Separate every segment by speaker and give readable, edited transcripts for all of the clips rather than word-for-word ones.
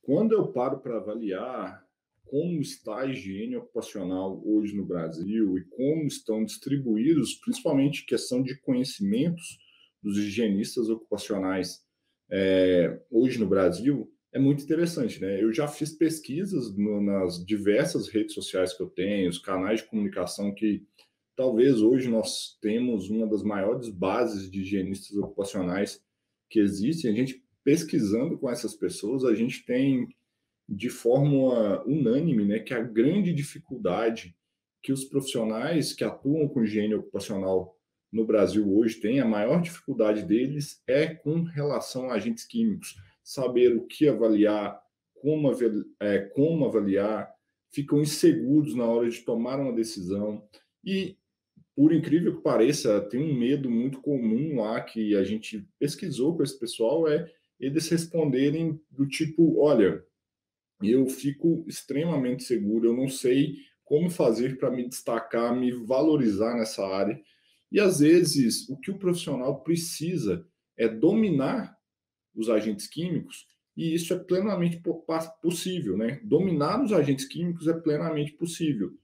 Speaker 1: Quando eu paro para avaliar como está a higiene ocupacional hoje no Brasil e como estão distribuídos, principalmente questão de conhecimentos dos higienistas ocupacionais hoje no Brasil, é muito interessante, né? Eu já fiz pesquisas nas diversas redes sociais que eu tenho, os canais de comunicação que talvez hoje nós temos uma das maiores bases de higienistas ocupacionais que existem. A gente pesquisando com essas pessoas, a gente tem de forma unânime, né, que a grande dificuldade que os profissionais que atuam com higiene ocupacional no Brasil hoje têm, a maior dificuldade deles é com relação a agentes químicos, saber o que avaliar, como avaliar, ficam inseguros na hora de tomar uma decisão e, por incrível que pareça, tem um medo muito comum lá que a gente pesquisou com esse pessoal, eles responderem do tipo, olha, eu fico extremamente seguro, eu não sei como fazer para me destacar, me valorizar nessa área. E às vezes o que o profissional precisa é dominar os agentes químicos, e isso é plenamente possível, né? Dominar os agentes químicos é plenamente possível.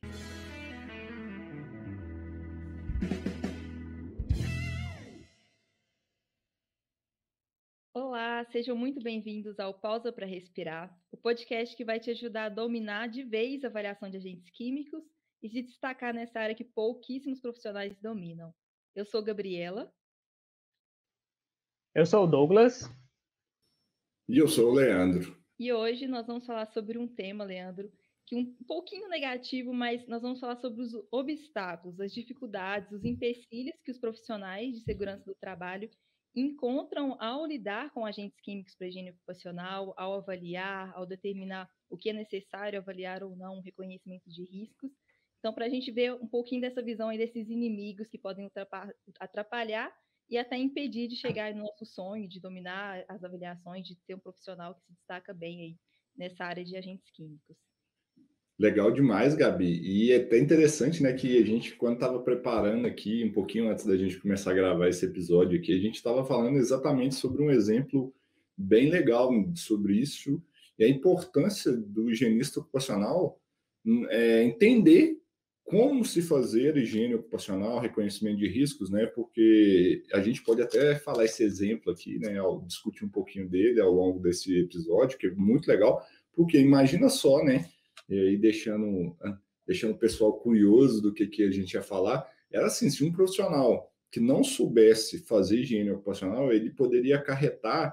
Speaker 2: Olá, sejam muito bem-vindos ao Pausa para Respirar, o podcast que vai te ajudar a dominar de vez a avaliação de agentes químicos e se destacar nessa área que pouquíssimos profissionais dominam. Eu sou Gabriela.
Speaker 3: Eu sou o Douglas.
Speaker 1: E eu sou o Leandro.
Speaker 2: E hoje nós vamos falar sobre um tema, Leandro, que um pouquinho negativo, mas nós vamos falar sobre os obstáculos, as dificuldades, os empecilhos que os profissionais de segurança do trabalho encontram ao lidar com agentes químicos para higiene ocupacional, ao avaliar, ao determinar o que é necessário avaliar ou não, o reconhecimento de riscos. Então, para a gente ver um pouquinho dessa visão aí desses inimigos que podem atrapalhar e até impedir de chegar no nosso sonho, de dominar as avaliações, de ter um profissional que se destaca bem aí nessa área de agentes químicos.
Speaker 1: Legal demais, Gabi. E é até interessante, né, que a gente, quando estava preparando aqui, um pouquinho antes da gente começar a gravar esse episódio aqui, a gente estava falando exatamente sobre um exemplo bem legal sobre isso e a importância do higienista ocupacional entender como se fazer higiene ocupacional, reconhecimento de riscos, né, porque a gente pode até falar esse exemplo aqui, né, discutir um pouquinho dele ao longo desse episódio, que é muito legal, porque imagina só, né, e aí deixando o pessoal curioso do que a gente ia falar, era assim, se um profissional que não soubesse fazer higiene ocupacional, ele poderia acarretar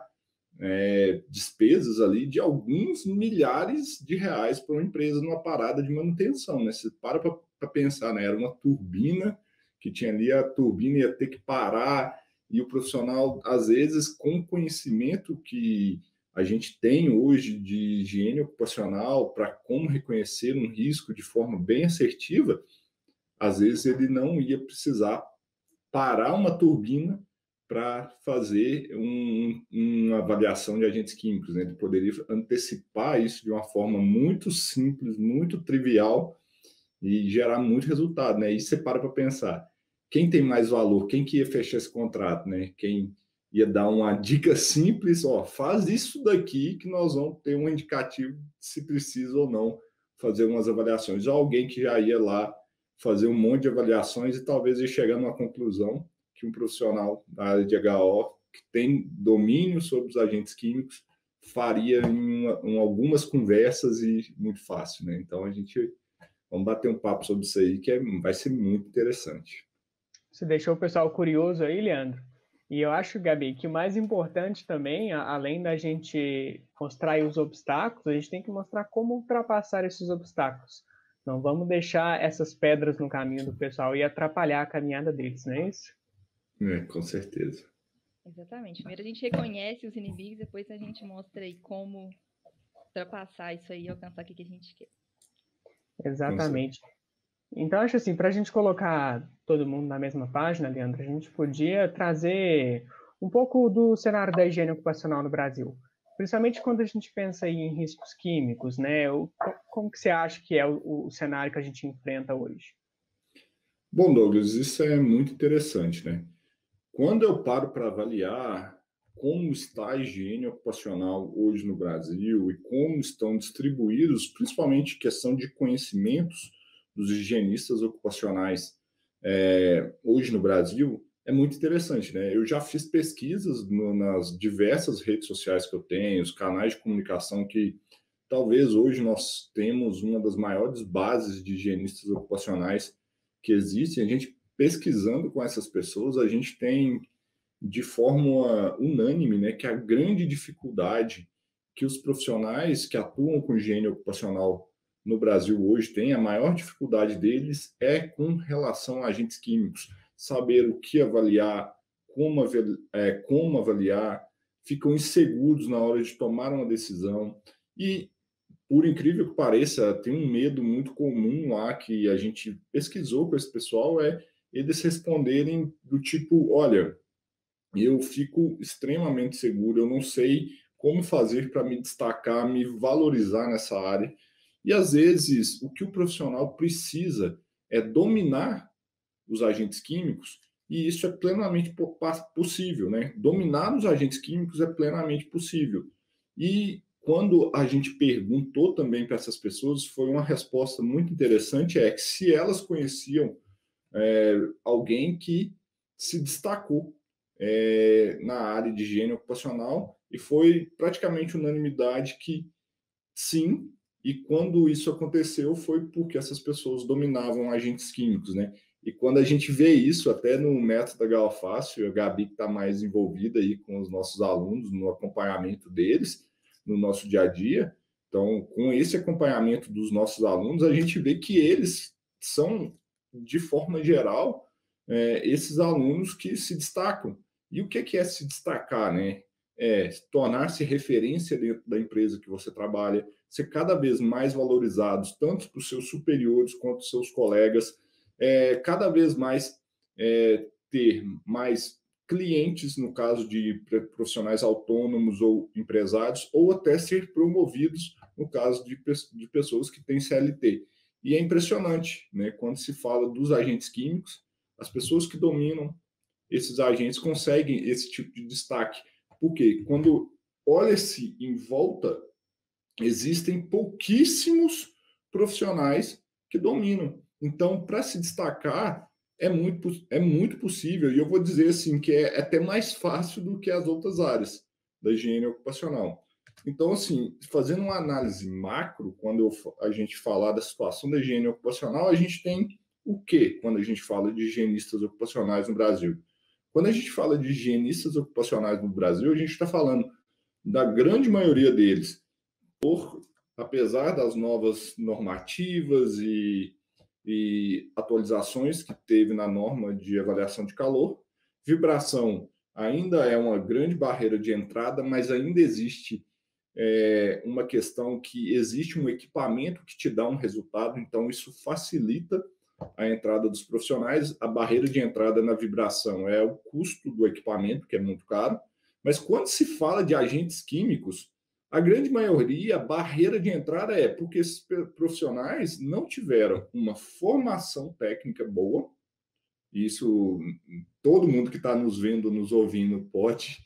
Speaker 1: despesas ali de alguns milhares de reais para uma empresa numa parada de manutenção, né? Você para pensar, né? Era uma turbina que tinha ali, a turbina ia ter que parar, e o profissional, às vezes, com o conhecimento que a gente tem hoje de higiene ocupacional para como reconhecer um risco de forma bem assertiva, às vezes ele não ia precisar parar uma turbina para fazer uma avaliação de agentes químicos, né? Ele poderia antecipar isso de uma forma muito simples, muito trivial e gerar muito resultado, né? E você para pensar, quem tem mais valor, quem que ia fechar esse contrato, né? Quem ia dar uma dica simples, ó, faz isso daqui que nós vamos ter um indicativo se precisa ou não fazer umas avaliações. Ou alguém que já ia lá fazer um monte de avaliações e talvez ir chegar numa conclusão que um profissional da área de HO que tem domínio sobre os agentes químicos faria em algumas conversas e muito fácil, né? Então a gente vamos bater um papo sobre isso aí que vai ser muito interessante.
Speaker 3: Você deixou o pessoal curioso aí, Leandro. E eu acho, Gabi, que o mais importante também, além da gente mostrar os obstáculos, a gente tem que mostrar como ultrapassar esses obstáculos. Não vamos deixar essas pedras no caminho do pessoal e atrapalhar a caminhada deles, não é isso?
Speaker 1: Com certeza.
Speaker 2: Exatamente. Primeiro a gente reconhece os inimigos, depois a gente mostra aí como ultrapassar isso aí e alcançar o que a gente quer.
Speaker 3: Exatamente. Então, acho assim, para a gente colocar todo mundo na mesma página, Leandro, a gente podia trazer um pouco do cenário da higiene ocupacional no Brasil. Principalmente quando a gente pensa em riscos químicos, né? Como que você acha que é o cenário que a gente enfrenta hoje?
Speaker 1: Bom, Douglas, isso é muito interessante, né? Quando eu paro para avaliar como está a higiene ocupacional hoje no Brasil e como estão distribuídos, principalmente questão de conhecimentos dos higienistas ocupacionais hoje no Brasil, é muito interessante, né? Eu já fiz pesquisas nas diversas redes sociais que eu tenho, os canais de comunicação que talvez hoje nós temos uma das maiores bases de higienistas ocupacionais que existem. A gente pesquisando com essas pessoas, a gente tem de forma unânime, né, que a grande dificuldade que os profissionais que atuam com higiene ocupacional no Brasil hoje têm, a maior dificuldade deles é com relação a agentes químicos, saber o que avaliar, como avaliar, ficam inseguros na hora de tomar uma decisão e, por incrível que pareça, tem um medo muito comum lá que a gente pesquisou com esse pessoal, eles responderem do tipo, olha, eu fico extremamente seguro, eu não sei como fazer para me destacar, me valorizar nessa área. E às vezes o que o profissional precisa é dominar os agentes químicos, e isso é plenamente possível, né? Dominar os agentes químicos é plenamente possível. E quando a gente perguntou também para essas pessoas, foi uma resposta muito interessante, é que se elas conheciam alguém que se destacou na área de higiene ocupacional, e foi praticamente unanimidade que sim, e quando isso aconteceu foi porque essas pessoas dominavam agentes químicos, né? E quando a gente vê isso até no método da Galfácio, a Gabi que está mais envolvida aí com os nossos alunos, no acompanhamento deles, no nosso dia a dia, então, com esse acompanhamento dos nossos alunos, a gente vê que eles são, de forma geral, esses alunos que se destacam. E o que é se destacar, né? É tornar-se referência dentro da empresa que você trabalha, ser cada vez mais valorizados, tanto para os seus superiores quanto os seus colegas, cada vez mais ter mais clientes, no caso de profissionais autônomos ou empresários, ou até ser promovidos, no caso de pessoas que têm CLT. E é impressionante, né? Quando se fala dos agentes químicos, as pessoas que dominam esses agentes conseguem esse tipo de destaque. Porque quando olha-se em volta, existem pouquíssimos profissionais que dominam. Então, para se destacar, é muito possível, e eu vou dizer assim, que é até mais fácil do que as outras áreas da higiene ocupacional. Então, assim, fazendo uma análise macro, quando a gente falar da situação da higiene ocupacional, a gente tem o quê quando a gente fala de higienistas ocupacionais no Brasil? Quando a gente fala de higienistas ocupacionais no Brasil, a gente está falando da grande maioria deles, apesar das novas normativas e atualizações que teve na norma de avaliação de calor, vibração ainda é uma grande barreira de entrada, mas ainda existe uma questão que existe um equipamento que te dá um resultado, então isso facilita a entrada dos profissionais. A barreira de entrada na vibração é o custo do equipamento, que é muito caro, mas quando se fala de agentes químicos, a grande maioria, a barreira de entrada é porque esses profissionais não tiveram uma formação técnica boa. Isso todo mundo que está nos vendo, nos ouvindo, pode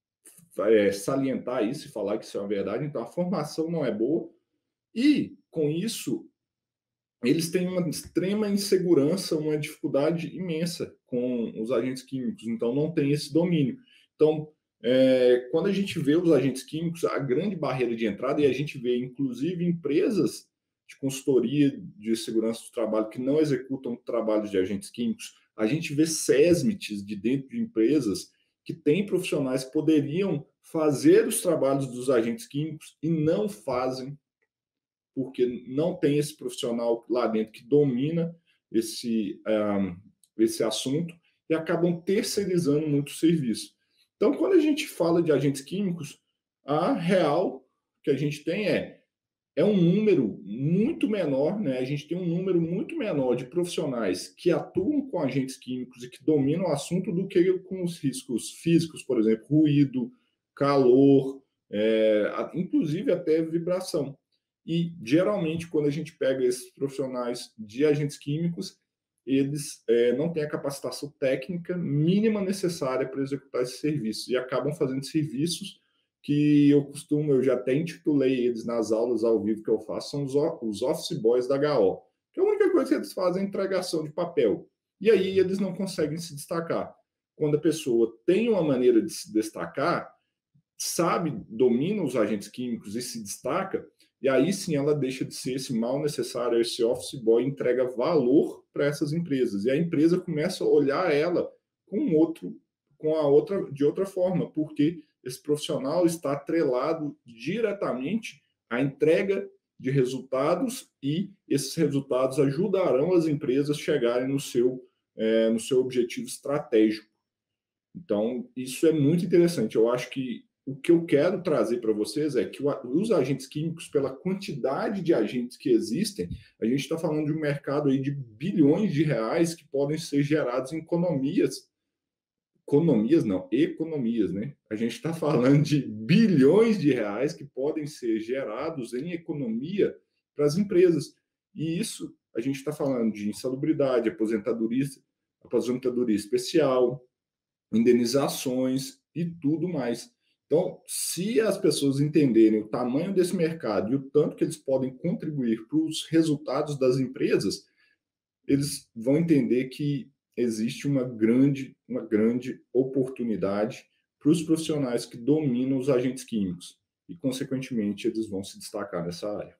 Speaker 1: salientar isso e falar que isso é uma verdade. Então, a formação não é boa e, com isso, eles têm uma extrema insegurança, uma dificuldade imensa com os agentes químicos. Então, não tem esse domínio. Então, quando a gente vê os agentes químicos, a grande barreira de entrada, e a gente vê, inclusive, empresas de consultoria de segurança do trabalho que não executam trabalhos de agentes químicos, a gente vê SESMITs de dentro de empresas que têm profissionais que poderiam fazer os trabalhos dos agentes químicos e não fazem, porque não tem esse profissional lá dentro que domina esse assunto e acabam terceirizando muito o serviço. Então, quando a gente fala de agentes químicos, a real que a gente tem é um número muito menor, né? A gente tem um número muito menor de profissionais que atuam com agentes químicos e que dominam o assunto do que com os riscos físicos, por exemplo, ruído, calor, inclusive até vibração. E, geralmente, quando a gente pega esses profissionais de agentes químicos, eles não têm a capacitação técnica mínima necessária para executar esses serviços e acabam fazendo serviços que eu já até intitulei eles nas aulas ao vivo que eu faço, são os office boys da HO, que a única coisa que eles fazem é entregação de papel. E aí eles não conseguem se destacar. Quando a pessoa tem uma maneira de se destacar, sabe, domina os agentes químicos e se destaca, e aí sim ela deixa de ser esse mal necessário, esse office boy, entrega valor para essas empresas. E a empresa começa a olhar ela de outra forma, porque esse profissional está atrelado diretamente à entrega de resultados e esses resultados ajudarão as empresas a chegarem no seu objetivo estratégico. Então, isso é muito interessante. Eu acho que o que eu quero trazer para vocês é que os agentes químicos, pela quantidade de agentes que existem, a gente está falando de um mercado aí de bilhões de reais que podem ser gerados em economias, né? A gente está falando de bilhões de reais que podem ser gerados em economia para as empresas. E isso, a gente está falando de insalubridade, aposentadoria especial, indenizações e tudo mais. Então, se as pessoas entenderem o tamanho desse mercado e o tanto que eles podem contribuir para os resultados das empresas, eles vão entender que existe uma grande oportunidade para os profissionais que dominam os agentes químicos e, consequentemente, eles vão se destacar nessa área.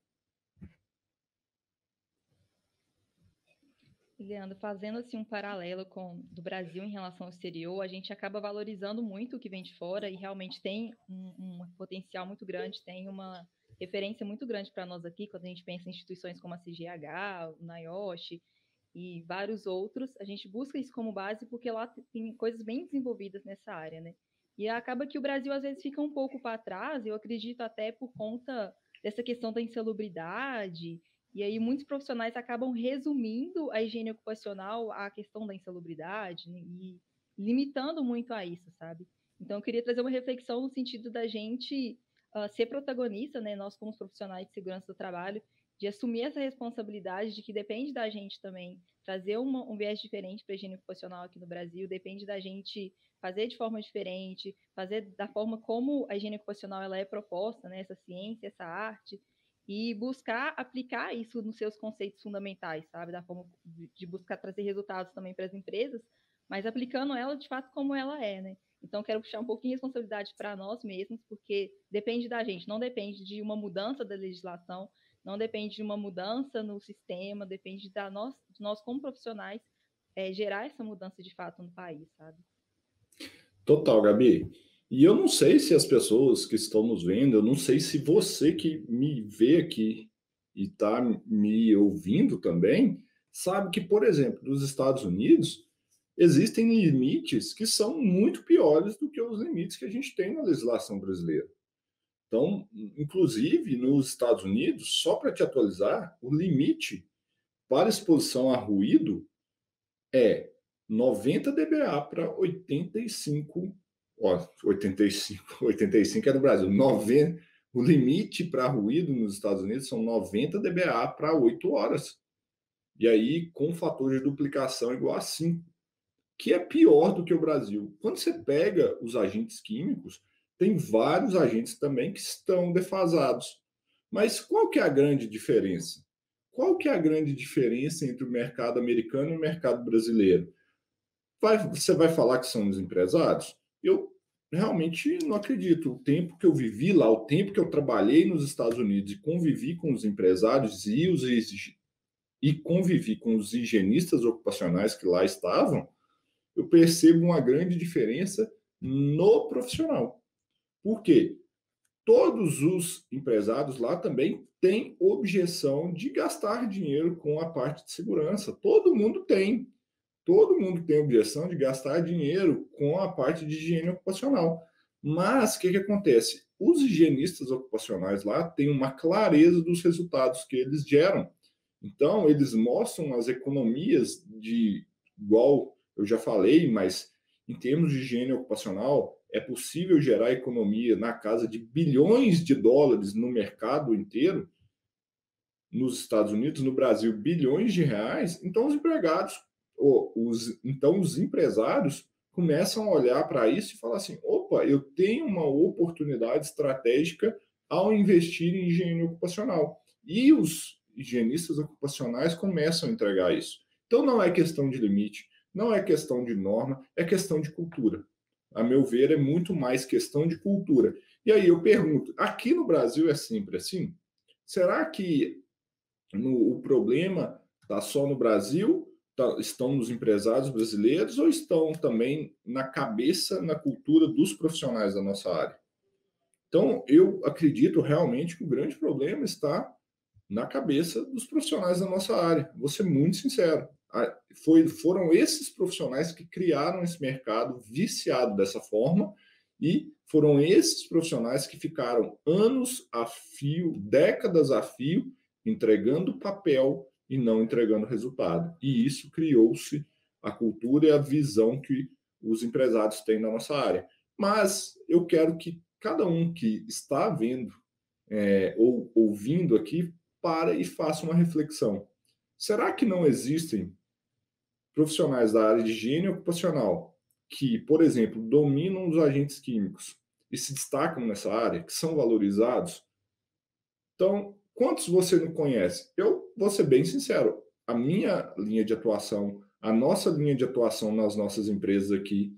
Speaker 2: Leandro, fazendo assim um paralelo do Brasil em relação ao exterior, a gente acaba valorizando muito o que vem de fora e realmente tem um potencial muito grande, tem uma referência muito grande para nós aqui, quando a gente pensa em instituições como a CGH, o NIOSH e vários outros, a gente busca isso como base porque lá tem coisas bem desenvolvidas nessa área, né? E acaba que o Brasil às vezes fica um pouco para trás, eu acredito até por conta dessa questão da insalubridade. E aí muitos profissionais acabam resumindo a higiene ocupacional à questão da insalubridade, né, e limitando muito a isso, sabe? Então eu queria trazer uma reflexão no sentido da gente ser protagonista, né, nós como profissionais de segurança do trabalho, de assumir essa responsabilidade de que depende da gente também trazer um viés diferente para a higiene ocupacional aqui no Brasil, depende da gente fazer de forma diferente, fazer da forma como a higiene ocupacional ela é proposta, né, essa ciência, essa arte, e buscar aplicar isso nos seus conceitos fundamentais, sabe? Da forma de buscar trazer resultados também para as empresas, mas aplicando ela de fato como ela é, né? Então, quero puxar um pouquinho de responsabilidade para nós mesmos, porque depende da gente, não depende de uma mudança da legislação, não depende de uma mudança no sistema, depende de nós como profissionais, gerar essa mudança de fato no país, sabe?
Speaker 1: Total, Gabi. E eu não sei se as pessoas que estão nos vendo, eu não sei se você que me vê aqui e está me ouvindo também, sabe que, por exemplo, nos Estados Unidos, existem limites que são muito piores do que os limites que a gente tem na legislação brasileira. Então, inclusive, nos Estados Unidos, só para te atualizar, o limite para exposição a ruído é 90 dBA para 85, 85 é no Brasil, 90, o limite para ruído nos Estados Unidos são 90 dBA para 8 horas. E aí, com fator de duplicação igual a 5, que é pior do que o Brasil. Quando você pega os agentes químicos, tem vários agentes também que estão defasados. Mas qual que é a grande diferença? Qual que é a grande diferença entre o mercado americano e o mercado brasileiro? Você vai falar que são os empresários? Eu realmente não acredito. O tempo que eu vivi lá, o tempo que eu trabalhei nos Estados Unidos e convivi com os empresários e convivi com os higienistas ocupacionais que lá estavam, eu percebo uma grande diferença no profissional. Por quê? Todos os empresários lá também têm objeção de gastar dinheiro com a parte de segurança. Todo mundo tem. Todo mundo tem objeção de gastar dinheiro com a parte de higiene ocupacional. Mas o que acontece? Os higienistas ocupacionais lá têm uma clareza dos resultados que eles geram. Então, eles mostram as economias igual eu já falei, mas em termos de higiene ocupacional, é possível gerar economia na casa de bilhões de dólares no mercado inteiro, nos Estados Unidos, no Brasil, bilhões de reais. Então, os empregados então os empresários começam a olhar para isso e falar assim, opa, eu tenho uma oportunidade estratégica ao investir em higiene ocupacional. E os higienistas ocupacionais começam a entregar isso. Então não é questão de limite, não é questão de norma, é questão de cultura. A meu ver, é muito mais questão de cultura. E aí eu pergunto, aqui no Brasil é sempre assim? Será que o problema está só no Brasil? Estão nos empresários brasileiros ou estão também na cabeça, na cultura dos profissionais da nossa área? Então, eu acredito realmente que o grande problema está na cabeça dos profissionais da nossa área. Vou ser muito sincero. Foram esses profissionais que criaram esse mercado viciado dessa forma e foram esses profissionais que ficaram anos a fio, décadas a fio, entregando papel e não entregando resultado. E isso criou-se a cultura e a visão que os empresários têm na nossa área. Mas eu quero que cada um que está vendo ou ouvindo aqui para e faça uma reflexão. Será que não existem profissionais da área de higiene ocupacional que, por exemplo, dominam os agentes químicos e se destacam nessa área, que são valorizados? Então, quantos você não conhece? Eu vou ser bem sincero, a minha linha de atuação, a nossa linha de atuação nas nossas empresas aqui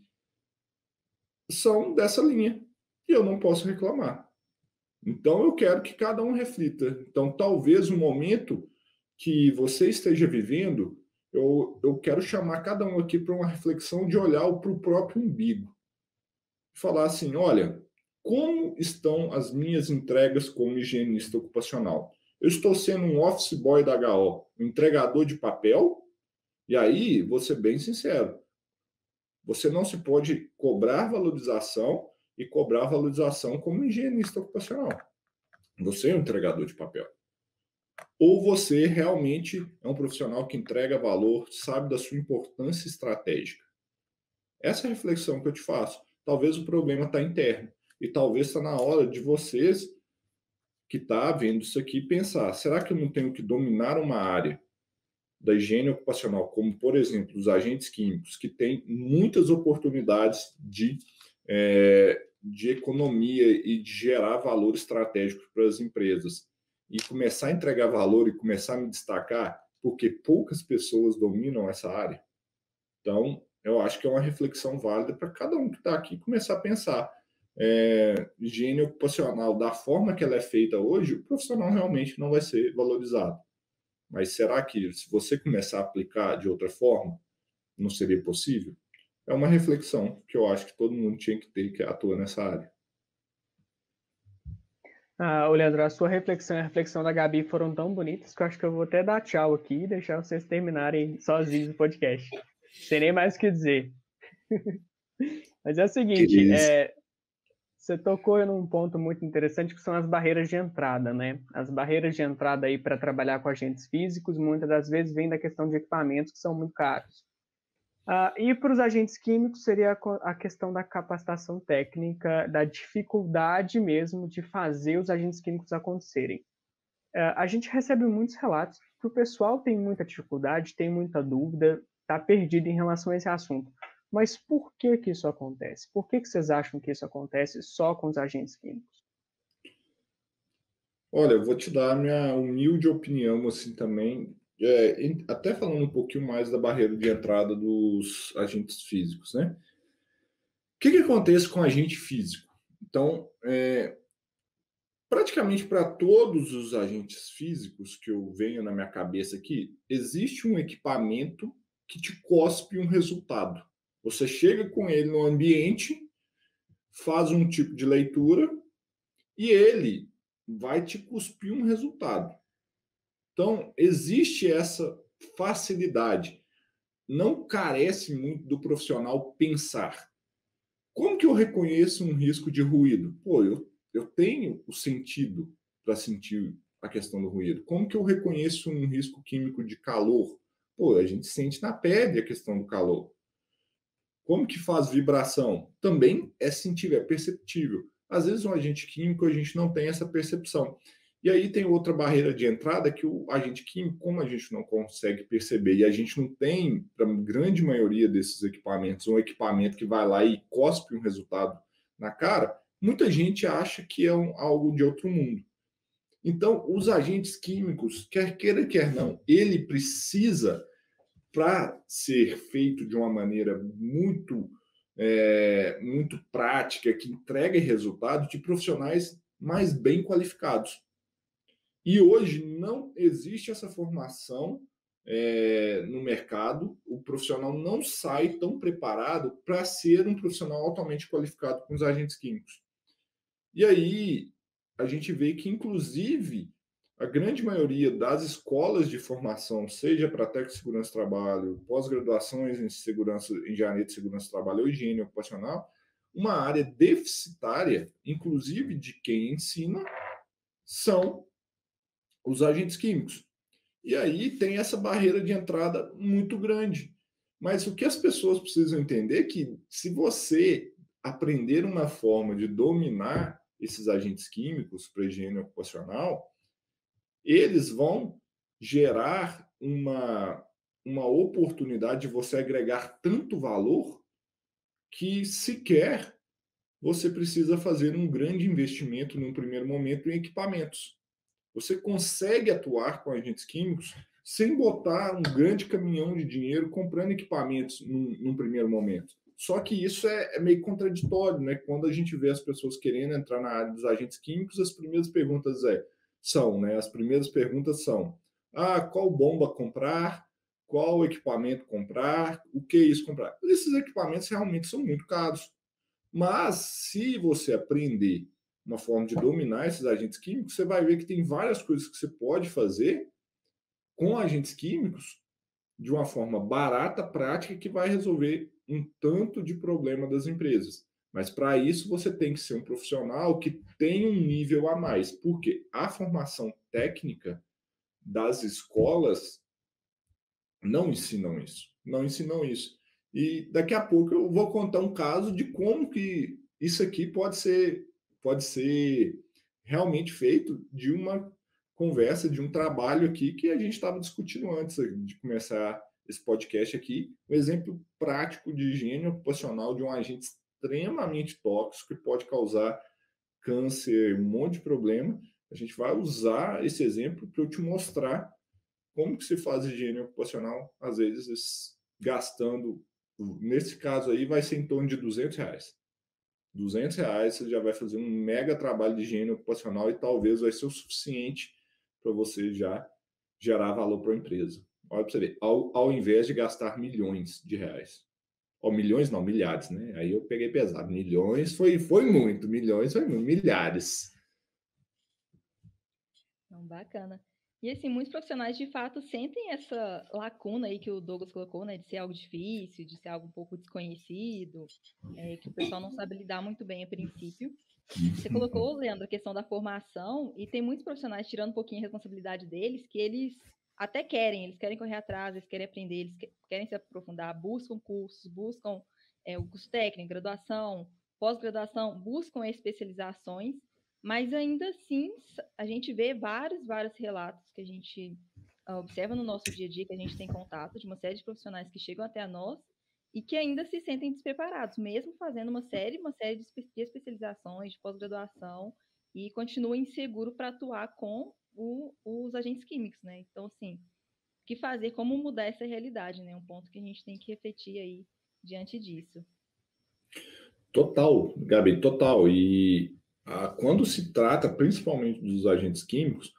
Speaker 1: são dessa linha e eu não posso reclamar. Então, eu quero que cada um reflita. Então, talvez o momento que você esteja vivendo, eu quero chamar cada um aqui para uma reflexão de olhar para o próprio umbigo. Falar assim, olha, como estão as minhas entregas como higienista ocupacional? Eu estou sendo um office boy da HO, um entregador de papel? E aí, vou ser bem sincero, você não se pode cobrar valorização e cobrar valorização como higienista ocupacional. Você é um entregador de papel. Ou você realmente é um profissional que entrega valor, sabe da sua importância estratégica. Essa é a reflexão que eu te faço. Talvez o problema está interno. E talvez está na hora de vocês que está vendo isso aqui pensar, será que eu não tenho que dominar uma área da higiene ocupacional, como, por exemplo, os agentes químicos, que têm muitas oportunidades de economia e de gerar valor estratégico para as empresas, e começar a entregar valor e começar a me destacar, porque poucas pessoas dominam essa área? Então, eu acho que é uma reflexão válida para cada um que está aqui começar a pensar. Higiene ocupacional, da forma que ela é feita hoje, o profissional realmente não vai ser valorizado. Mas será que, se você começar a aplicar de outra forma, não seria possível? É uma reflexão que eu acho que todo mundo tinha que ter, que atua nessa área.
Speaker 3: Leandro, a sua reflexão e a reflexão da Gabi foram tão bonitas que eu acho que eu vou até dar tchau aqui e deixar vocês terminarem sozinhos o podcast. Sem nem mais o que dizer. Mas é o seguinte, você tocou num ponto muito interessante, que são as barreiras de entrada, né? As barreiras de entrada aí para trabalhar com agentes físicos, muitas das vezes vêm da questão de equipamentos que são muito caros. E para os agentes químicos seria a questão da capacitação técnica, da dificuldade mesmo de fazer os agentes químicos acontecerem. A gente recebe muitos relatos que o pessoal tem muita dificuldade, tem muita dúvida, está perdido em relação a esse assunto. Mas por que isso acontece? Por que vocês acham que isso acontece só com os agentes químicos?
Speaker 1: Olha, eu vou te dar a minha humilde opinião assim também, até falando um pouquinho mais da barreira de entrada dos agentes físicos, né? O que acontece com o agente físico? Então, praticamente para todos os agentes físicos que eu venho na minha cabeça aqui, existe um equipamento que te cospe um resultado. Você chega com ele no ambiente, faz um tipo de leitura e ele vai te cuspir um resultado. Então, existe essa facilidade. Não carece muito do profissional pensar. Como que eu reconheço um risco de ruído? Eu tenho o sentido para sentir a questão do ruído. Como que eu reconheço um risco químico de calor? A gente sente na pele a questão do calor. Como que faz vibração? Também é sensível, é perceptível. Às vezes, um agente químico, a gente não tem essa percepção. E aí tem outra barreira de entrada que o agente químico, como a gente não consegue perceber e a gente não tem, para a grande maioria desses equipamentos, um equipamento que vai lá e cospe um resultado na cara, muita gente acha que é algo de outro mundo. Então, os agentes químicos, quer queira, quer não, ele precisa, para ser feito de uma maneira muito prática, que entregue resultado, de profissionais mais bem qualificados. E hoje não existe essa formação no mercado, o profissional não sai tão preparado para ser um profissional altamente qualificado com os agentes químicos. E aí a gente vê que, inclusive, a grande maioria das escolas de formação, seja para técnico de segurança do trabalho, pós-graduações em segurança, engenharia de segurança do trabalho ou higiene ocupacional, uma área deficitária, inclusive de quem ensina, são os agentes químicos. E aí tem essa barreira de entrada muito grande. Mas o que as pessoas precisam entender é que, se você aprender uma forma de dominar esses agentes químicos para higiene ocupacional, eles vão gerar uma oportunidade de você agregar tanto valor que sequer você precisa fazer um grande investimento num primeiro momento em equipamentos. Você consegue atuar com agentes químicos sem botar um grande caminhão de dinheiro comprando equipamentos num primeiro momento. Só que isso é meio contraditório, né? Quando a gente vê as pessoas querendo entrar na área dos agentes químicos, as primeiras perguntas são: qual bomba comprar? Qual equipamento comprar? O que é isso comprar? Esses equipamentos realmente são muito caros. Mas, se você aprender uma forma de dominar esses agentes químicos, você vai ver que tem várias coisas que você pode fazer com agentes químicos de uma forma barata, prática, que vai resolver um tanto de problema das empresas. Mas, para isso, você tem que ser um profissional que tem um nível a mais, porque a formação técnica das escolas não ensinam isso. Não ensinam isso. E daqui a pouco eu vou contar um caso de como que isso aqui pode ser realmente feito de uma conversa, de um trabalho aqui que a gente estava discutindo antes de começar esse podcast aqui. Um exemplo prático de higiene ocupacional de um agente extremamente tóxico que pode causar câncer, um monte de problema. A gente vai usar esse exemplo para eu te mostrar como que se faz higiene ocupacional, às vezes gastando, nesse caso aí, vai ser em torno de R$ 200. R$ 200 você já vai fazer um mega trabalho de higiene ocupacional e talvez vai ser o suficiente para você já gerar valor para a empresa. Olha para você ver, ao invés de gastar milhões de reais. Ou milhões não, milhares, né? Aí eu peguei pesado. Milhões foi muito, milhares.
Speaker 2: Então, bacana. E assim, muitos profissionais de fato sentem essa lacuna aí que o Douglas colocou, né, de ser algo difícil, de ser algo um pouco desconhecido, que o pessoal não sabe lidar muito bem a princípio. Você colocou, Leandro, a questão da formação, e tem muitos profissionais tirando um pouquinho a responsabilidade deles, que eles até eles querem correr atrás, eles querem aprender, eles querem se aprofundar, buscam cursos, buscam o curso técnico, graduação, pós-graduação, buscam especializações, mas ainda assim a gente vê vários relatos que a gente observa no nosso dia a dia, que a gente tem contato de uma série de profissionais que chegam até a nós e que ainda se sentem despreparados, mesmo fazendo uma série de especializações, de pós-graduação, e continuam inseguros para atuar com os agentes químicos, né? Então, assim, o que fazer, como mudar essa realidade, né? Um ponto que a gente tem que refletir aí diante disso.
Speaker 1: Total, Gabi, total. E quando se trata principalmente dos agentes químicos,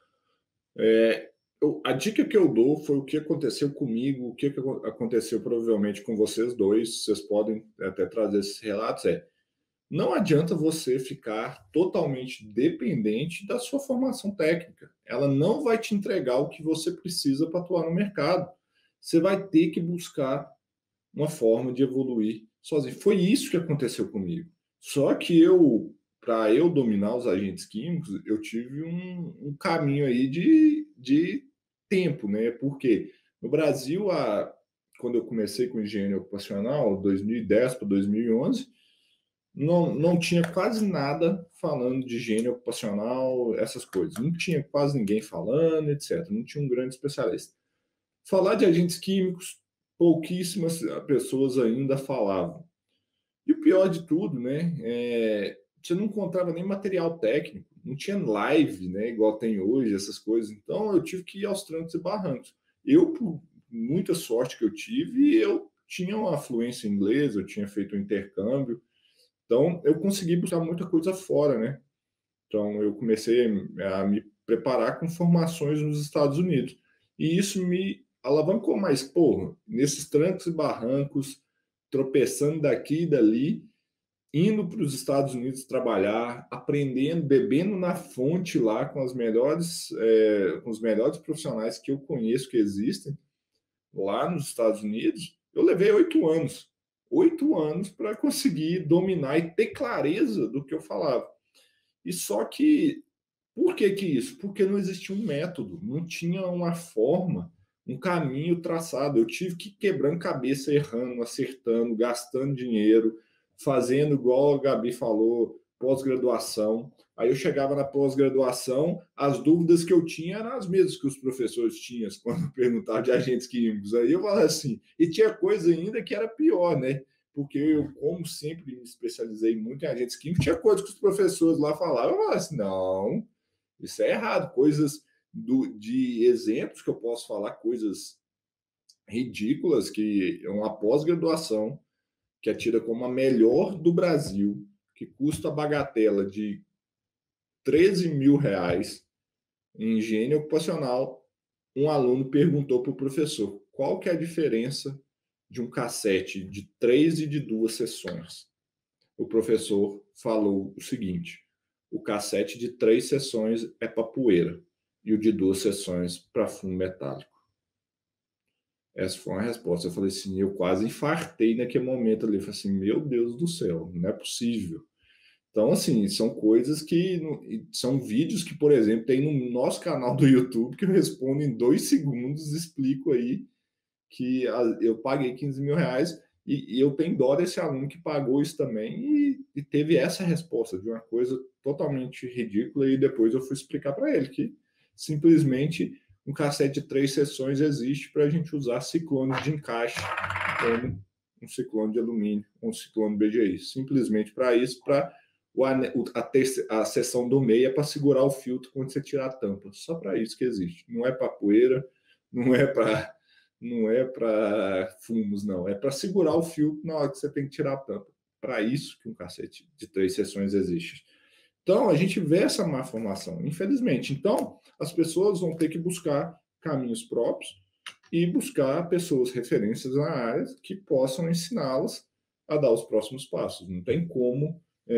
Speaker 1: a dica que eu dou foi o que aconteceu comigo, o que aconteceu provavelmente com vocês dois. Vocês podem até trazer esses relatos. Não adianta você ficar totalmente dependente da sua formação técnica. Ela não vai te entregar o que você precisa para atuar no mercado. Você vai ter que buscar uma forma de evoluir sozinho. Foi isso que aconteceu comigo. Só que para eu dominar os agentes químicos, eu tive um caminho aí de tempo, né? Porque no Brasil, quando eu comecei com higiene ocupacional, 2010 para 2011, não tinha quase nada falando de higiene ocupacional, essas coisas. Não tinha quase ninguém falando, etc. Não tinha um grande especialista. Falar de agentes químicos, pouquíssimas pessoas ainda falavam. E o pior de tudo, né? Você não encontrava nem material técnico, não tinha live, né? Igual tem hoje, essas coisas. Então eu tive que ir aos trancos e barrancos. Eu, por muita sorte que eu tive, eu tinha uma fluência em inglês, eu tinha feito um intercâmbio. Então, eu consegui buscar muita coisa fora, né? Então, eu comecei a me preparar com formações nos Estados Unidos. E isso me alavancou mais, porra, nesses trancos e barrancos, tropeçando daqui e dali, indo para os Estados Unidos trabalhar, aprendendo, bebendo na fonte lá com com os melhores profissionais que eu conheço que existem lá nos Estados Unidos. Eu levei 8 anos. 8 anos para conseguir dominar e ter clareza do que eu falava. E só que, por que isso? Porque não existia um método, não tinha uma forma, um caminho traçado. Eu tive que ir quebrando cabeça, errando, acertando, gastando dinheiro, fazendo igual a Gabi falou, pós-graduação. Aí eu chegava na pós-graduação, as dúvidas que eu tinha eram as mesmas que os professores tinham quando perguntavam de agentes químicos. Aí eu falava assim, e tinha coisa ainda que era pior, né? Porque eu, como sempre me especializei muito em agentes químicos, tinha coisas que os professores lá falavam, eu falava assim, não, isso é errado. Coisas de exemplos que eu posso falar, coisas ridículas, que é uma pós-graduação que é tida como a melhor do Brasil, que custa a bagatela de R$ 13.000 em higiene ocupacional. Um aluno perguntou para o professor qual que é a diferença de um cassete de 3 e de 2 sessões. O professor falou o seguinte: o cassete de 3 sessões é para poeira e o de 2 sessões para fumo metálico. Essa foi uma resposta. Eu falei assim, eu quase infartei naquele momento ali. Eu falei assim, meu Deus do céu, não é possível. Então, assim, são coisas que... São vídeos que, por exemplo, tem no nosso canal do YouTube que eu respondo em 2 segundos, explico aí que eu paguei R$ 15.000 e eu tenho dó desse aluno que pagou isso também e teve essa resposta de uma coisa totalmente ridícula, e depois eu fui explicar para ele que simplesmente um cassete de 3 sessões existe para a gente usar ciclones de encaixe, como um ciclone de alumínio, um ciclone BGI, simplesmente para isso, para a seção do meio é para segurar o filtro quando você tirar a tampa, só para isso que existe, não é para poeira, não é para fumos, não. É para segurar o filtro na hora que você tem que tirar a tampa. Para isso que um cassete de 3 sessões existe. Então, a gente vê essa má formação, infelizmente. Então, as pessoas vão ter que buscar caminhos próprios e buscar pessoas, referências na área, que possam ensiná-las a dar os próximos passos. Não tem como...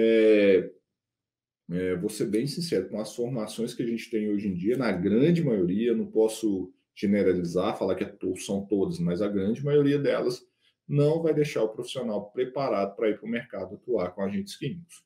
Speaker 1: vou ser bem sincero, com as formações que a gente tem hoje em dia, na grande maioria, não posso generalizar, falar que são todas, mas a grande maioria delas não vai deixar o profissional preparado para ir para o mercado atuar com agentes químicos.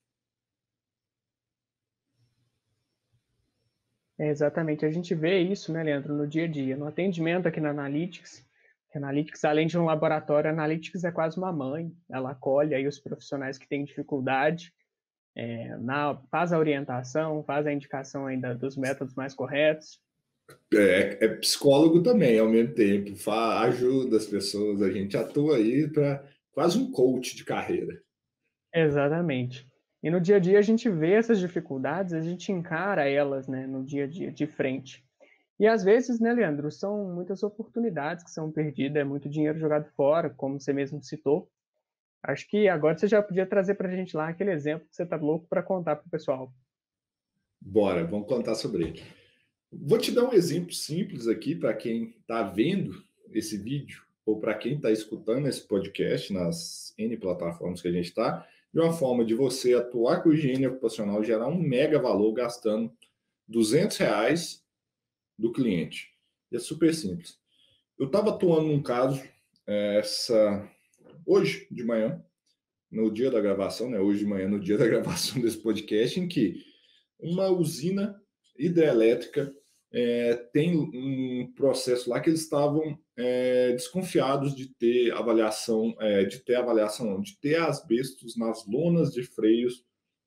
Speaker 3: Exatamente, a gente vê isso, né, Leandro, no dia a dia, no atendimento aqui na Analytics. Analytics, além de um laboratório, a Analytics é quase uma mãe, ela acolhe aí os profissionais que têm dificuldade, faz a orientação, faz a indicação ainda dos métodos mais corretos.
Speaker 1: É psicólogo também, ao mesmo tempo, ajuda as pessoas, a gente atua aí para quase um coach de carreira.
Speaker 3: Exatamente. E no dia a dia a gente vê essas dificuldades, a gente encara elas, né, no dia a dia, de frente. E às vezes, né, Leandro, são muitas oportunidades que são perdidas, é muito dinheiro jogado fora, como você mesmo citou. Acho que agora você já podia trazer para a gente lá aquele exemplo que você está louco para contar para o pessoal.
Speaker 1: Bora, vamos contar sobre ele. Vou te dar um exemplo simples aqui para quem está vendo esse vídeo ou para quem está escutando esse podcast nas N plataformas que a gente está, de uma forma de você atuar com higiene ocupacional, gerar um mega valor gastando R$ 200 do cliente. E é super simples. Eu estava atuando num caso hoje de manhã, no dia da gravação, né? Hoje de manhã, no dia da gravação desse podcast, em que uma usina hidrelétrica tem um processo lá que eles estavam desconfiados de ter avaliação, de ter asbestos nas lonas de freios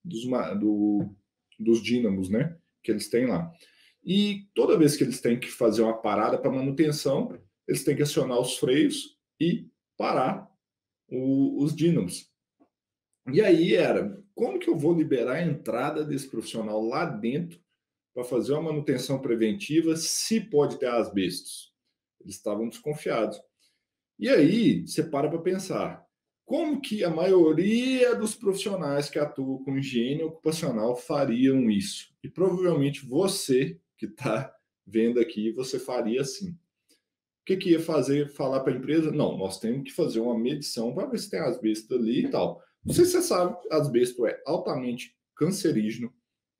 Speaker 1: dos dínamos, né, que eles têm lá. E toda vez que eles têm que fazer uma parada para manutenção, eles têm que acionar os freios e parar os dínamos. E aí como que eu vou liberar a entrada desse profissional lá dentro para fazer uma manutenção preventiva se pode ter asbestos? Eles estavam desconfiados. E aí você para pensar, como que a maioria dos profissionais que atuam com higiene ocupacional fariam isso? E provavelmente você que está vendo aqui, você faria assim. O que ia fazer? Falar para a empresa? Não, nós temos que fazer uma medição para ver se tem asbesto ali e tal. Não sei se você sabe, asbesto é altamente cancerígeno,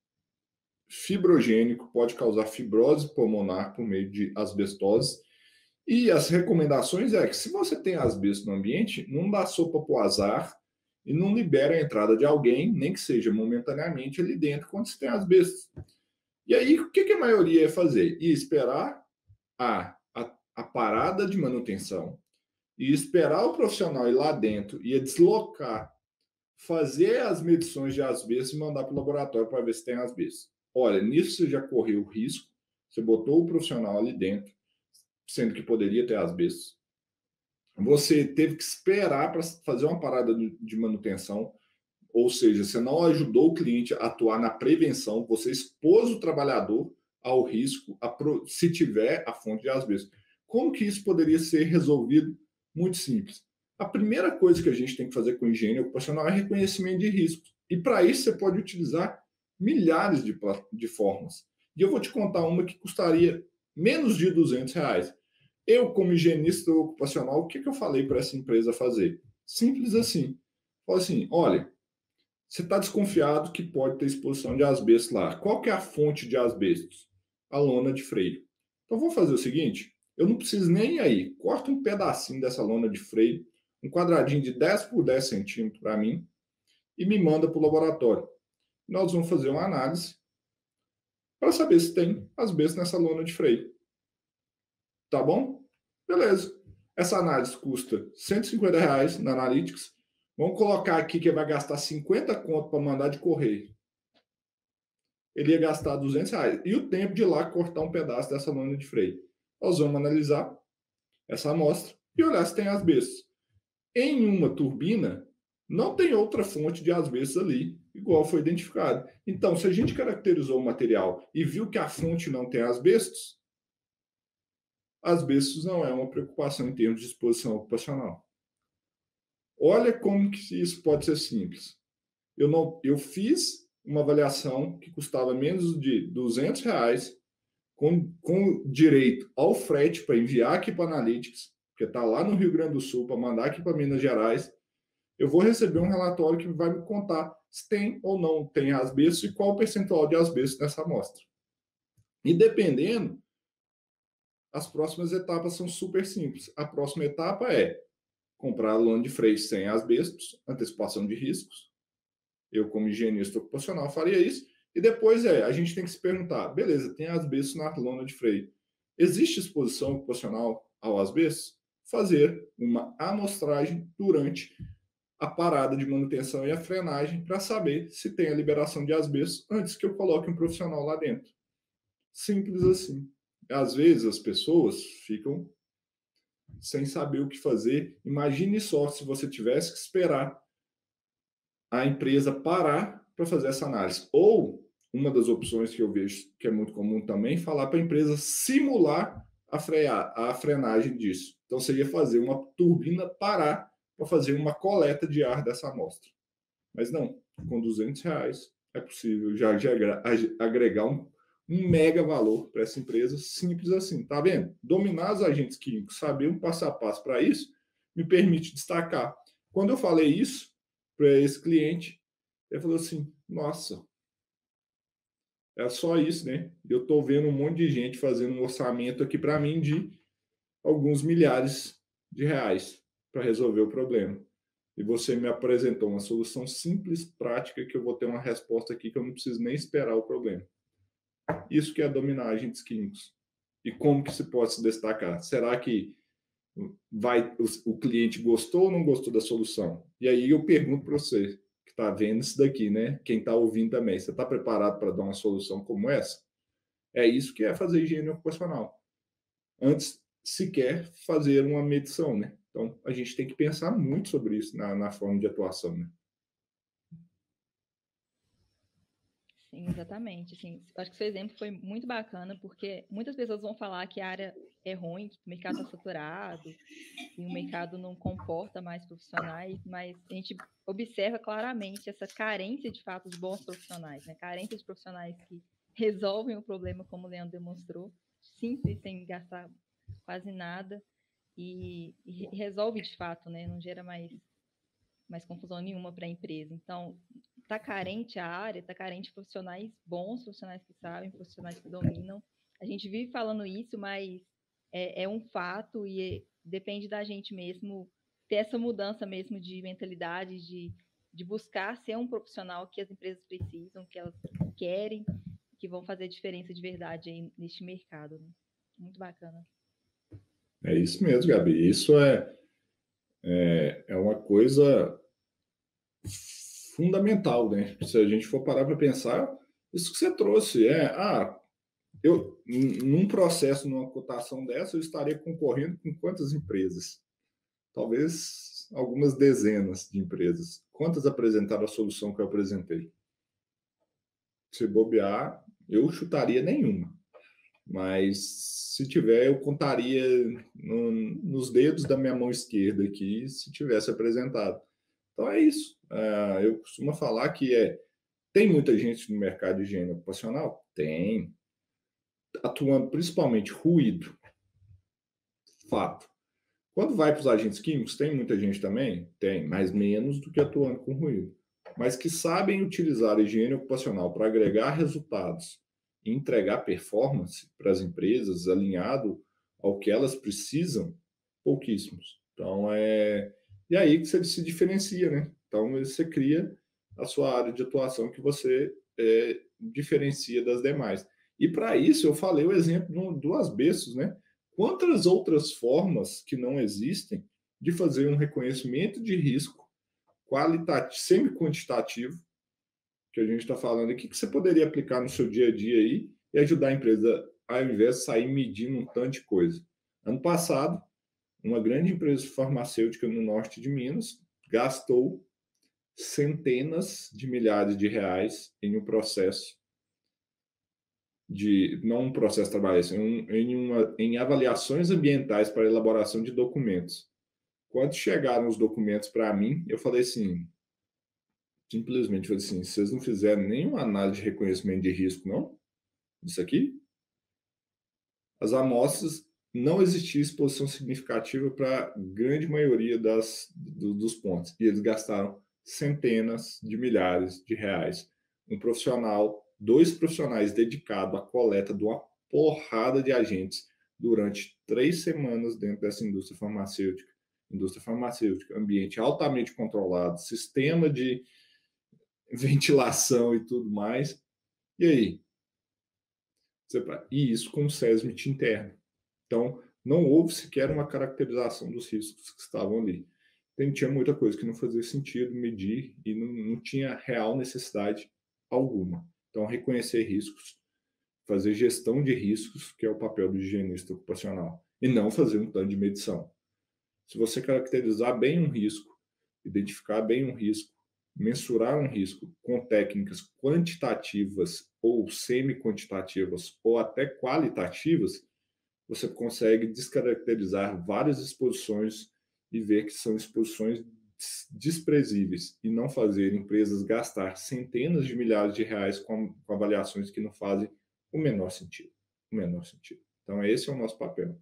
Speaker 1: fibrogênico, pode causar fibrose pulmonar por meio de asbestose. E as recomendações é que se você tem asbesto no ambiente, não dá sopa para o azar e não libera a entrada de alguém, nem que seja momentaneamente ali dentro, quando você tem asbesto. E aí, o que a maioria ia fazer? Ia esperar a parada de manutenção, ia esperar o profissional ir lá dentro, ia deslocar, fazer as medições de asbesto e mandar para o laboratório para ver se tem asbesto. Olha, nisso você já correu o risco, você botou o profissional ali dentro, sendo que poderia ter asbesto. Você teve que esperar para fazer uma parada de manutenção, ou seja, você não ajudou o cliente a atuar na prevenção, você expôs o trabalhador ao risco se tiver a fonte de asbesto. Como que isso poderia ser resolvido? Muito simples. A primeira coisa que a gente tem que fazer com higiene ocupacional é reconhecimento de riscos. E para isso você pode utilizar milhares de formas. E eu vou te contar uma que custaria menos de R$200. Eu, como higienista ocupacional, o que eu falei para essa empresa fazer? Simples assim. Falei assim, olha, você está desconfiado que pode ter exposição de asbesto lá. Qual que é a fonte de asbestos? A lona de freio. Então, vou fazer o seguinte, eu não preciso nem ir aí. Corta um pedacinho dessa lona de freio, um quadradinho de 10 por 10 centímetros para mim, e me manda para o laboratório. Nós vamos fazer uma análise para saber se tem asbesto nessa lona de freio. Tá bom? Beleza. Essa análise custa R$150 na Analytics. Vamos colocar aqui que ele vai gastar 50 conto para mandar de correio. Ele ia gastar R$200. E o tempo de ir lá cortar um pedaço dessa lona de freio. Nós vamos analisar essa amostra e olhar se tem asbestos. Em uma turbina, não tem outra fonte de asbestos ali, igual foi identificado. Então, se a gente caracterizou o material e viu que a fonte não tem asbestos não é uma preocupação em termos de exposição ocupacional. Olha como que isso pode ser simples. Eu fiz uma avaliação que custava menos de R$200, com direito ao frete para enviar aqui para a Analytics, porque está lá no Rio Grande do Sul, para mandar aqui para Minas Gerais. Eu vou receber um relatório que vai me contar se tem ou não tem asbesto e qual o percentual de asbesto nessa amostra. E dependendo, as próximas etapas são super simples. A próxima etapa é comprar lona de freio sem asbestos, antecipação de riscos. Eu, como higienista ocupacional, faria isso. E depois a gente tem que se perguntar, beleza, tem asbesto na lona de freio. Existe exposição ocupacional ao asbesto? Fazer uma amostragem durante a parada de manutenção e a frenagem para saber se tem a liberação de asbesto antes que eu coloque um profissional lá dentro. Simples assim. Às vezes as pessoas ficam sem saber o que fazer. Imagine só se você tivesse que esperar a empresa parar para fazer essa análise. Ou, uma das opções que eu vejo que é muito comum também, falar para a empresa simular a frenagem disso. Então, seria fazer uma turbina parar para fazer uma coleta de ar dessa amostra. Mas não, com R$200 é possível já agregar um mega valor para essa empresa, simples assim, tá vendo? Dominar os agentes químicos, saber um passo a passo para isso, me permite destacar. Quando eu falei isso para esse cliente, ele falou assim, nossa, é só isso, né? Eu estou vendo um monte de gente fazendo um orçamento aqui para mim de alguns milhares de reais para resolver o problema. E você me apresentou uma solução simples, prática, que eu vou ter uma resposta aqui que eu não preciso nem esperar o problema. Isso que é dominar agentes químicos. E como que se pode se destacar? Será que o cliente gostou ou não gostou da solução? E aí eu pergunto para você, que está vendo isso daqui, né? Quem está ouvindo também, você está preparado para dar uma solução como essa? É isso que é fazer higiene ocupacional. Antes sequer fazer uma medição, né? Então, a gente tem que pensar muito sobre isso na forma de atuação, né?
Speaker 2: Sim, exatamente. Assim, acho que seu exemplo foi muito bacana, porque muitas pessoas vão falar que a área é ruim, que o mercado está saturado, e o mercado não comporta mais profissionais, mas a gente observa claramente essa carência, de fato, de bons profissionais, né? Carência de profissionais que resolvem o problema, como o Leandro demonstrou, simples, sem gastar quase nada, e resolve de fato, né? Não gera mais confusão nenhuma para a empresa. Então, está carente a área, está carente de profissionais bons, profissionais que sabem, profissionais que dominam. A gente vive falando isso, mas é um fato e depende da gente mesmo ter essa mudança mesmo de mentalidade, de buscar ser um profissional que as empresas precisam, que elas querem, que vão fazer diferença de verdade aí neste mercado. Né? Muito bacana.
Speaker 1: É isso mesmo, Gabi. Isso é uma coisa fundamental, né? Se a gente for parar para pensar, isso que você trouxe num processo, numa cotação dessa, eu estaria concorrendo com quantas empresas? Talvez algumas dezenas de empresas. Quantas apresentaram a solução que eu apresentei? Se bobear, eu chutaria nenhuma. Mas se tiver, eu contaria nos dedos da minha mão esquerda aqui, se tivesse apresentado. Então é isso. Eu costumo falar que tem muita gente no mercado de higiene ocupacional? Tem. Atuando principalmente ruído. Fato. Quando vai para os agentes químicos, tem muita gente também? Tem, mas menos do que atuando com ruído. Mas que sabem utilizar a higiene ocupacional para agregar resultados e entregar performance para as empresas alinhado ao que elas precisam, pouquíssimos. Então, e aí que você se diferencia, né? Então, você cria a sua área de atuação que você diferencia das demais. E para isso, eu falei o exemplo do asbestos, né? Quantas outras formas que não existem de fazer um reconhecimento de risco qualitativo, semi-quantitativo, que a gente está falando aqui, que você poderia aplicar no seu dia a dia aí e ajudar a empresa, ao invés de sair medindo um tanto de coisa. Ano passado, uma grande empresa farmacêutica no norte de Minas gastou centenas de milhares de reais em um processo não um processo trabalhista, em avaliações ambientais para elaboração de documentos. Quando chegaram os documentos para mim, eu falei assim, simplesmente falei assim, vocês não fizeram nenhuma análise de reconhecimento de risco, não? Isso aqui? As amostras, não existia exposição significativa para a grande maioria dos pontos. E eles gastaram centenas de milhares de reais. Dois profissionais dedicados à coleta de uma porrada de agentes durante 3 semanas dentro dessa indústria farmacêutica. Ambiente altamente controlado, sistema de ventilação e tudo mais. E aí? E isso com o SESMIT interno. Então, não houve sequer uma caracterização dos riscos que estavam ali. Tinha muita coisa que não fazia sentido medir e não tinha real necessidade alguma. Então, reconhecer riscos, fazer gestão de riscos, que é o papel do higienista ocupacional, e não fazer um plano de medição. Se você caracterizar bem um risco, identificar bem um risco, mensurar um risco com técnicas quantitativas ou semi-quantitativas ou até qualitativas, você consegue descaracterizar várias exposições e ver que são exposições desprezíveis e não fazer empresas gastar centenas de milhares de reais com avaliações que não fazem o menor sentido. Então, esse é o nosso papel.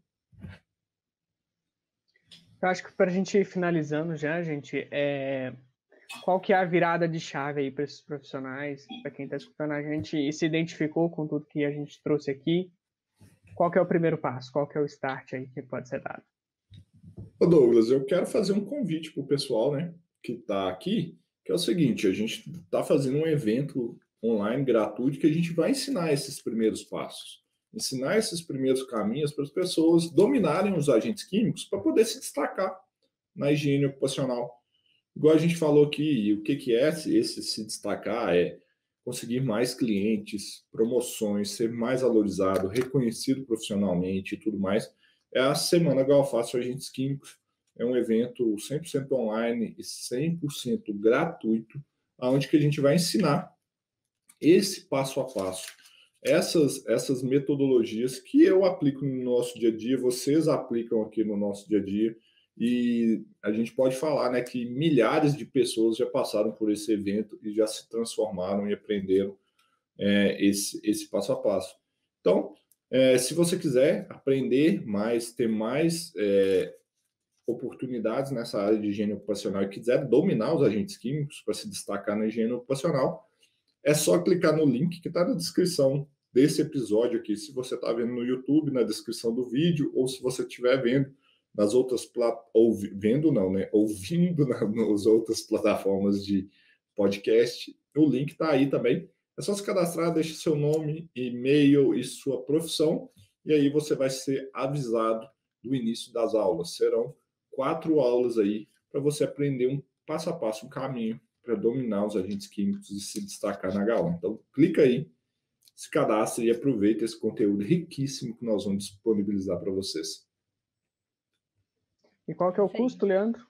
Speaker 3: Eu acho que para a gente ir finalizando já, gente, qual que é a virada de chave aí para esses profissionais, para quem está escutando a gente e se identificou com tudo que a gente trouxe aqui? Qual que é o primeiro passo? Qual que é o start aí que pode ser dado?
Speaker 1: Ô Douglas, eu quero fazer um convite para o pessoal, né, que está aqui, que é o seguinte, a gente está fazendo um evento online gratuito que a gente vai ensinar esses primeiros passos, ensinar esses primeiros caminhos para as pessoas dominarem os agentes químicos para poder se destacar na higiene ocupacional. Igual a gente falou aqui, o que é esse se destacar? É conseguir mais clientes, promoções, ser mais valorizado, reconhecido profissionalmente e tudo mais. É a Semana Galfaço Agentes Químicos. É um evento 100% online e 100% gratuito, onde que a gente vai ensinar esse passo a passo, essas metodologias que eu aplico no nosso dia a dia, vocês aplicam aqui no nosso dia a dia, e a gente pode falar, né, que milhares de pessoas já passaram por esse evento e já se transformaram e aprenderam esse passo a passo. Então, se você quiser aprender mais, ter mais oportunidades nessa área de higiene ocupacional e quiser dominar os agentes químicos para se destacar na higiene ocupacional, é só clicar no link que está na descrição desse episódio aqui. Se você está vendo no YouTube, na descrição do vídeo, ou se você estiver vendo nas outras ouvindo nas outras plataformas de podcast, o link está aí também. É só se cadastrar, deixa seu nome, e-mail e sua profissão, e aí você vai ser avisado do início das aulas. Serão 4 aulas aí para você aprender um passo a passo, um caminho para dominar os agentes químicos e se destacar na H1. Então, clica aí, se cadastre e aproveita esse conteúdo riquíssimo que nós vamos disponibilizar para vocês.
Speaker 3: E qual que é o custo, Leandro?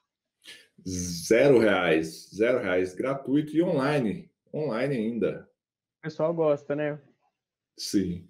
Speaker 1: R$0, R$0, gratuito e online ainda.
Speaker 3: O pessoal gosta, né?
Speaker 1: Sim.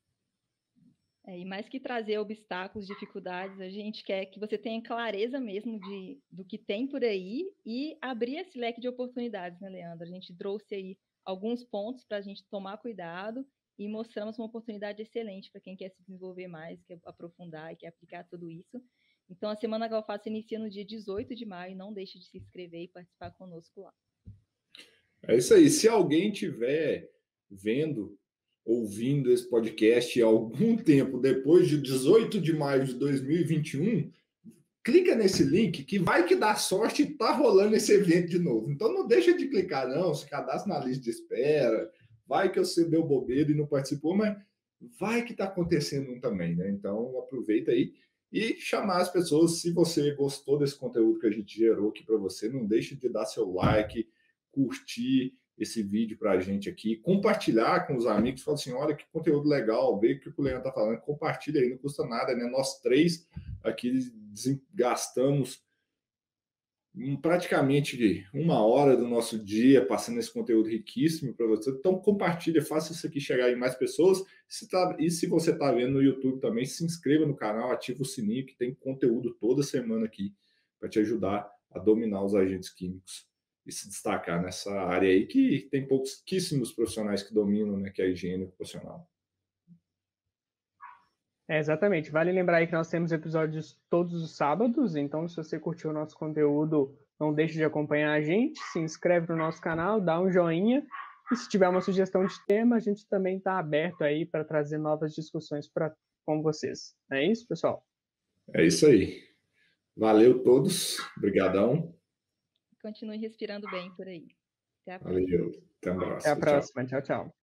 Speaker 2: E mais que trazer obstáculos, dificuldades, a gente quer que você tenha clareza mesmo do que tem por aí e abrir esse leque de oportunidades, né, Leandro? A gente trouxe aí alguns pontos para a gente tomar cuidado e mostramos uma oportunidade excelente para quem quer se desenvolver mais, quer aprofundar e quer aplicar tudo isso. Então, a Semana Galfaço inicia no dia 18 de maio, não deixe de se inscrever e participar conosco lá.
Speaker 1: É isso aí. Se alguém estiver ouvindo esse podcast há algum tempo depois de 18 de maio de 2021, clica nesse link que vai que dá sorte e tá rolando esse evento de novo. Então não deixa de clicar não, se cadastra na lista de espera, vai que você deu bobeira e não participou, mas vai que tá acontecendo um também, né? Então aproveita aí e chamar as pessoas. Se você gostou desse conteúdo que a gente gerou aqui para você, não deixe de dar seu like, curtir esse vídeo para a gente aqui, compartilhar com os amigos, falar assim, olha que conteúdo legal, vê o que o Leandro está falando, compartilha aí, não custa nada, né? Nós 3 aqui gastamos praticamente 1 hora do nosso dia passando esse conteúdo riquíssimo para você. Então compartilha, faça isso aqui chegar em mais pessoas. E se você está vendo no YouTube também, se inscreva no canal, ativa o sininho que tem conteúdo toda semana aqui para te ajudar a dominar os agentes químicos e se destacar nessa área aí que tem pouquíssimos profissionais que dominam, né, que é a higiene ocupacional.
Speaker 3: Exatamente. Vale lembrar aí que nós temos episódios todos os sábados, então se você curtiu o nosso conteúdo, não deixe de acompanhar a gente, se inscreve no nosso canal, dá um joinha, e se tiver uma sugestão de tema, a gente também está aberto aí para trazer novas discussões com vocês. É isso, pessoal?
Speaker 1: É isso aí. Valeu todos, obrigadão.
Speaker 2: Continue respirando bem por aí. Até a próxima.
Speaker 1: Valeu, até a próxima.
Speaker 3: Até a próxima. Tchau, tchau.